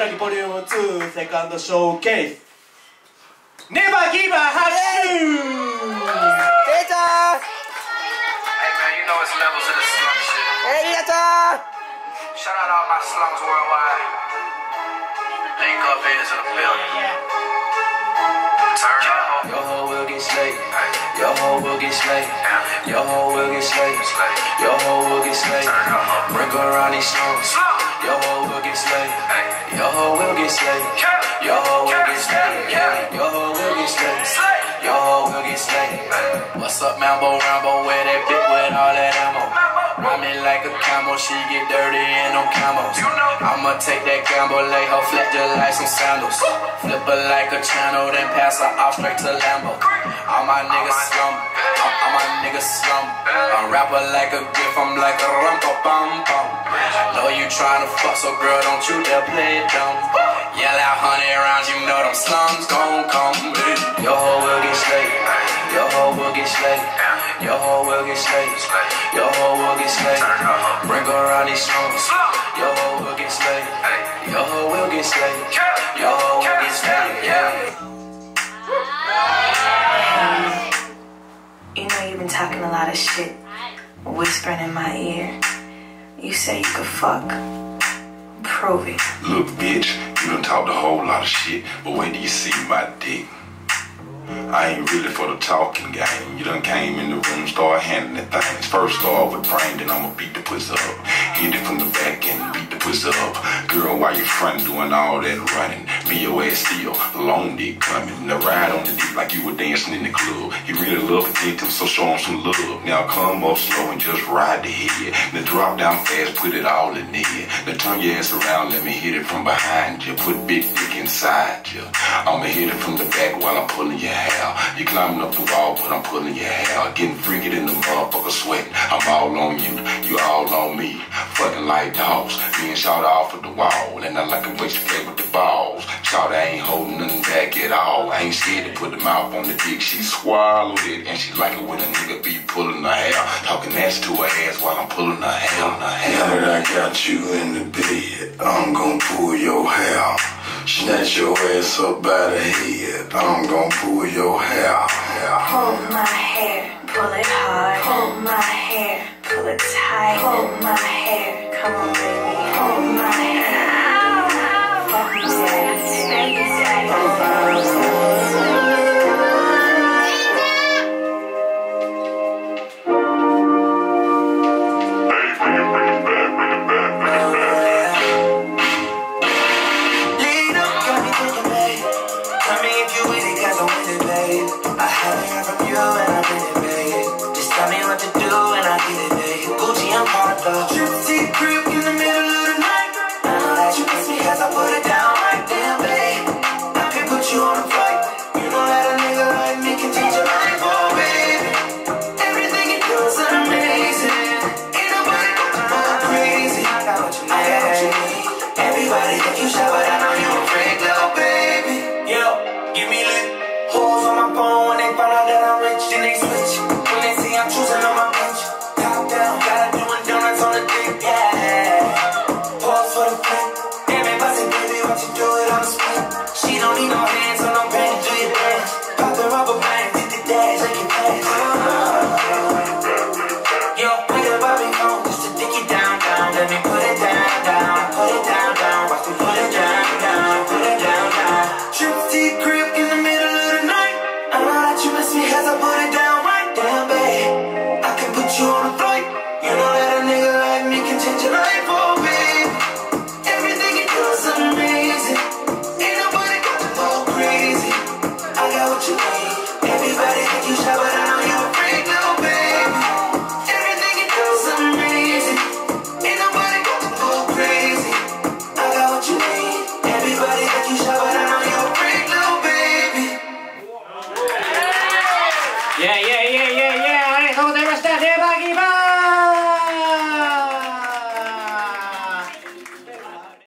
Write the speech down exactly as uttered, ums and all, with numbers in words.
ボリュームツーセカンドショーケースネバーギバーハッシュー出たー Hey man, you know it's levels of the slum shit. ありがとう Shout out all my slums worldwide. Link up is in the building. Turn up. Your hoe will get slayed. Your hoe will get slayed. Your hoe will get slayed. Your hoe will get slayed. Bring her around these slums. Your hoe will get slayed. Your hoe will get slayed. Your hoe will get slayed. Your hoe will get slayed. Your hoe will get slayed. What's up, Mambo Rambo? Where that bitch with all that ammo? Ride me like a camel, she get dirty in them camos. I'ma take that gamble, lay her flat just like some sandals. Flip her like a channel, then pass her off straight to Lambo. All my niggas slum, all, all my niggas slum. I rap her like a gift, I'm like a rum-pa-bum-bum. Know you tryna fuck, so girl, don't you dare play it dumb. Yell out honey around, you know them slums gon' come. Your hoe will get slayed, your hoe will get slayed. Your hoe will get slayed, your hoe will get slayed. Bring her around these slums. Your hoe will get slayed, your hoe will get slayed. Your hoe will get slayed, yeah. You know you've been talking a lot of shit, whispering in my ear. You say you could fuck. Prove it. Look, bitch, you done talked a whole lot of shit, but when do you see my dick? I ain't really for the talking game. You done came in the room, start handling things. First start with brain, then I'ma beat the pussy up. Hit it from the back and beat the pussy up. Girl, why you front doing all that running? Be your ass still, long dick coming. The ride on the dick like you were dancing in the club. He really love to get them, so show him some love. Now come up slow and just ride the head. Then drop down fast, put it all in there. Then turn your ass around, let me hit it from behind you. Put big dick inside you. I'ma hit it from the back while I'm pulling your hair. You climbing up the wall, but I'm pulling your hair. Getting freaky in the motherfucker sweating. I'm all on you, you all on me. Fucking like dogs. Me and Shawty off at the wall. And I like the way she play with the balls. Shawty ain't holding nothing back at all. I ain't scared to put the mouth on the dick. She swallowed it. And she like it when a nigga be pulling her hair. Talking nasty to her ass while I'm pulling her hair. Now that I got you in the bed, I'm gon' pull your hair. Snatch your ass up by the head, I'm gon' pull your hair. Hold my hair, pull it hard. Hold my hair, pull it tight. Hold my hair, come on baby. Hold my hair. Fuck me steady, steady, steady. Gypsy crib in the middle of the night. I know that you miss me as I put it down right there, babe. I can put you on a flight. You know that a nigga like me can change your life, oh baby. Everything you do is amazing. Ain't nobody got you going crazy. I got what you need. I got what you need. Everybody think you shy, but I know you a freak, little baby. Yo, give me lit. Hoes on my phone when they find out that I'm rich, then they switch. When they see I'm choosing on my bench. Top down, gotta do it donuts on the dick, yeah. Pause for the flick. Damn it, bossy baby, watch you do it on the split. She don't need no hands or no pants, do your dance. Pop the rubber band, hit the dash, like your pants. Yo, make it a Bobby phone, just to dick you down, down. Let me put it down, down, put it down, down. Watch me put it down, down, put it down, down. Gypsy crib in the middle of the night. I know that you miss me as I put it down right down, babe. I can put you on a flight. You know that a nigga like me can change your life, oh baby.